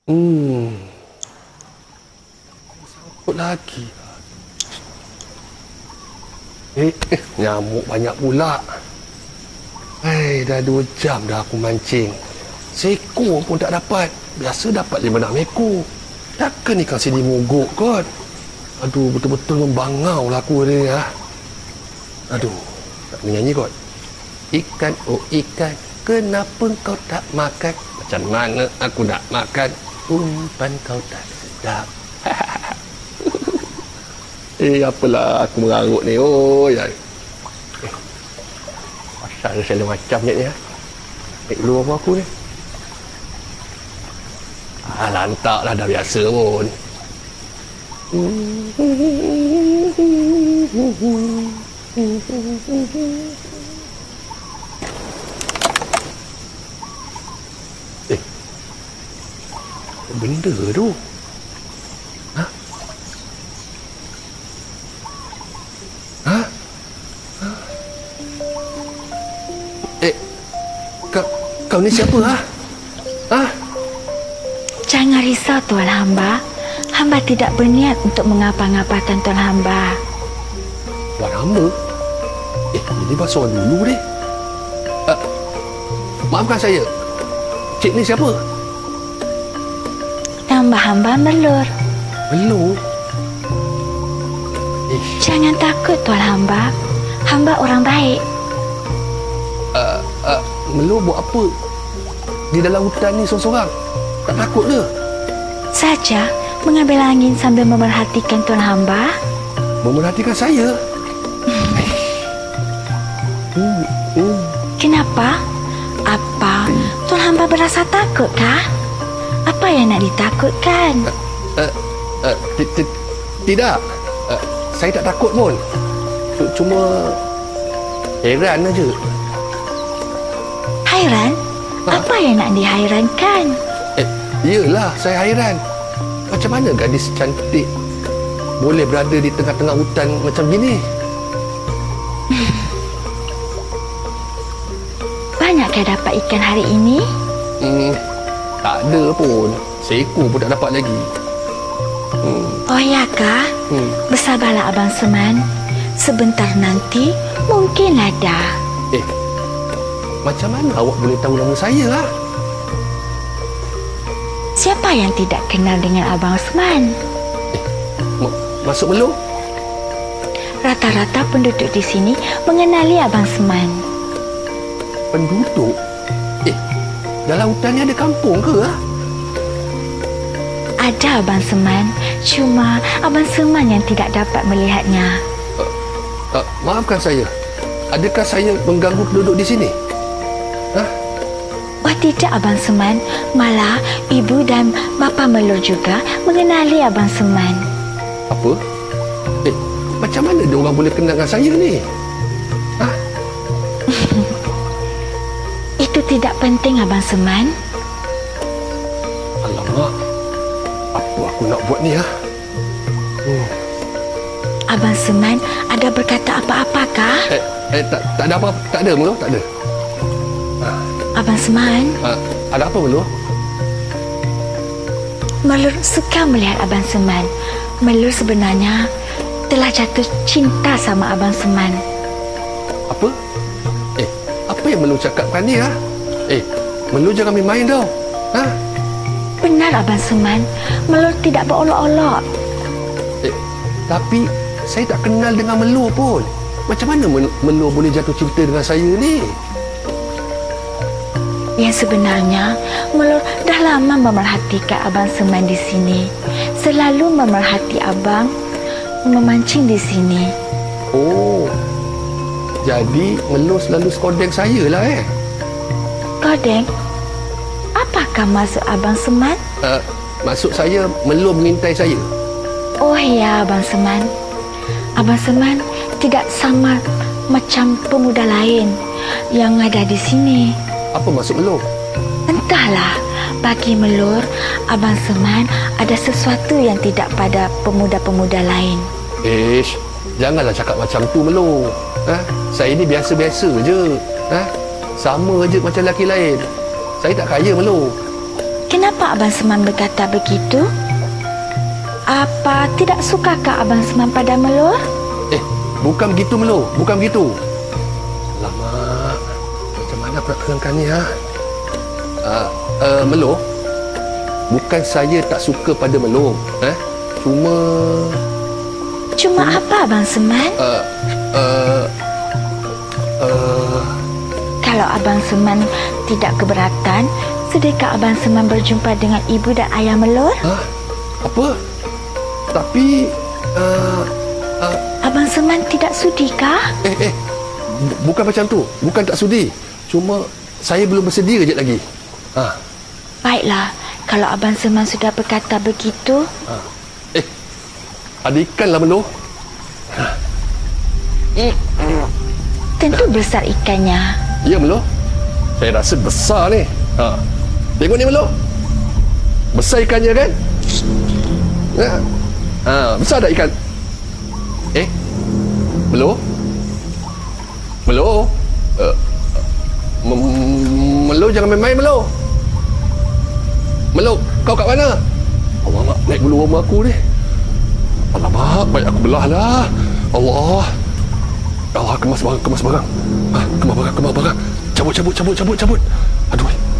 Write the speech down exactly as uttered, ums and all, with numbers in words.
Hmm. Sangkut lagi. Eh, eh, nyamuk banyak pula. Hai, dah dua jam dah aku mancing. Seekor pun tak dapat. Biasa dapat lima enam ekor. Takkan ikan sini mogok kot. Aduh, betul-betul membangau lah aku ni ya. Aduh, tak boleh nyanyi kot. Ikan, oh ikan, kenapa kau tak makan? Macam mana aku nak makan? Umpan kau tak sedap. Eh, apalah aku mengarut ni. Oh, ya. Eh, pasal saya macam ni ya. Eh, lu apa aku ni? Ah, lantak lah, dah biasa pun. Eh, benda tu? Ha? Ha? Ha? Eh, kau, kau ni siapa ha? Ha? Jangan risau Tuan Hamba. Hamba tidak berniat untuk mengapa-ngapakan Tuan Hamba. Tuan Hamba? Eh, ini bahasa orang dulu ni. Uh, maafkan saya. Cik ni siapa? Nama Hamba Melur. Melur? Eh. Jangan takut Tuan Hamba. Hamba orang baik. Uh, uh, Melur buat apa di dalam hutan ni seorang-seorang? Tak takut ke? Saja mengambil angin sambil memerhatikan Tuan Hamba. Memerhatikan saya? hmm, hmm. Kenapa? Apa? Tuan Hamba berasa takut kah? Apa yang nak ditakutkan? Uh, uh, uh, tidak. Uh, saya tak takut pun. Cuma heran aja. Hairan? Ha? Apa yang nak dihairankan? Eh, iyalah, saya hairan. Macam mana gadis cantik boleh berada di tengah-tengah hutan macam gini? Banyakkah dapat ikan hari ini? Hmm, tak ada pun. Seekor pun tak dapat lagi. Hmm. Oh ya kah? Hmm. Bersabarlah Abang Seman. Sebentar nanti mungkin ada. Eh, macam mana awak boleh tahu nama saya lah? Siapa yang tidak kenal dengan Abang Seman? Eh, ma- masuk Melur? Rata-rata penduduk di sini mengenali Abang Seman. Penduduk? Eh, dalam hutan ni ada kampung ke? Ha? Ada Abang Seman, cuma Abang Seman yang tidak dapat melihatnya. Uh, uh, maafkan saya. Adakah saya mengganggu penduduk di sini? Ha? Oh tidak Abang Seman, malah ibu dan bapa Melur juga mengenali Abang Seman. Apa? Eh, macam mana dia orang boleh kenal dengan saya ni? Ha? Itu tidak penting Abang Seman. Alamak, apa aku nak buat ni ha? Hmm. Abang Seman ada berkata apa-apakah? Eh, eh tak, tak ada apa-apa, tak ada Melur, tak ada. Abang Seman? Uh, ada apa Melur? Melur suka melihat Abang Seman. Melur sebenarnya telah jatuh cinta sama Abang Seman. Apa? Eh, apa yang Melur cakapkan ni ha? Eh, Melur jangan main-main tau. Ha? Benar Abang Seman, Melur tidak berolok-olok. Eh, tapi saya tak kenal dengan Melur pun. Macam mana Melur boleh jatuh cinta dengan saya ni? Yang sebenarnya, Melur dah lama memerhatikan Abang Seman di sini. Selalu memerhati Abang memancing di sini. Oh, jadi Melur selalu skodeng saya lah eh? Kodeng? Apakah maksud Abang Seman? Uh, maksud saya, Melur mengintai saya. Oh ya, Abang Seman. Abang Seman tidak sama macam pemuda lain yang ada di sini. Apa maksud Melur? Entahlah, bagi Melur, Abang Seman ada sesuatu yang tidak pada pemuda-pemuda lain. Ish, janganlah cakap macam tu Melur. Ha? Saya ni biasa-biasa je. Ha? Sama je macam lelaki lain. Saya tak kaya Melur. Kenapa Abang Seman berkata begitu? Apa tidak sukakah Abang Seman pada Melur? Eh, bukan begitu Melo, bukan begitu. Lama, macam mana nak terangkan ni ha? Uh, uh, Melo, bukan saya tak suka pada Melo, eh? Cuma Cuma apa Abang Seman? uh, uh, uh, Kalau Abang Seman tidak keberatan, sudahkah Abang Seman berjumpa dengan ibu dan ayah Melur? ha? Apa? Tapi uh, uh, Abang Seman tidak sudikah? Eh, eh bu- bukan macam tu, bukan tak sudi. Cuma saya belum bersedia kejap lagi. Ha. Baiklah, kalau Abang Seman sudah berkata begitu. Ha. Eh, ada ikan lah Melo. Ha. Tentu besar ikannya. Ya Melo, saya rasa besar ni. Ha. Tengok ni Melo, besar ikannya kan? Ha. Ha. Besar tak ikan? Eh, Melo, Melo, uh, Melo jangan main-main Melo. Melo, kau kat mana? Allah mak, naik bulu roma aku ni. Alamak, baik aku belah lah. Allah. Allah, kemas barang, kemas barang. Ha, kemas barang, kemas barang. Cabut, cabut, cabut, cabut, cabut. Aduh.